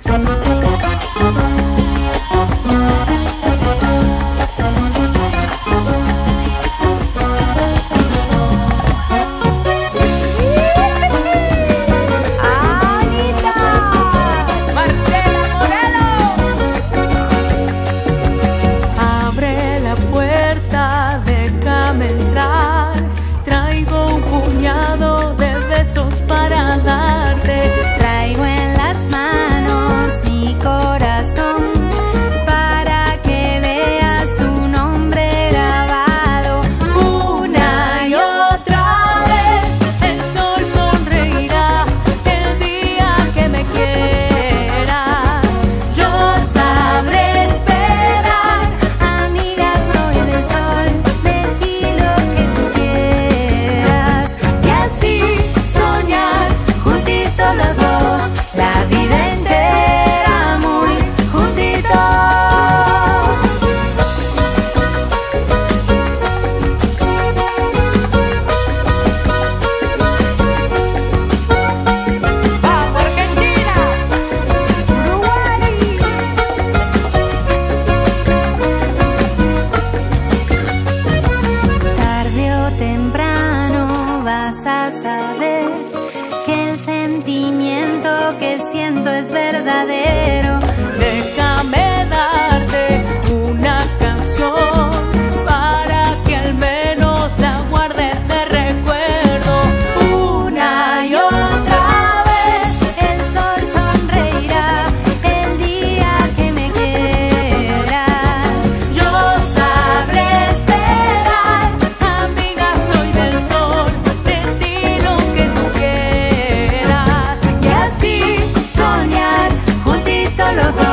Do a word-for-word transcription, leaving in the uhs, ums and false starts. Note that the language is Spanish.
verdadero. Déjame darte una canción para que al menos la guardes de recuerdo. Una y otra vez el sol sonreirá el día que me quieras. Yo sabré esperar, amiga, soy del sol, de ti lo que tú quieras. Y así soñar juntitos los dos.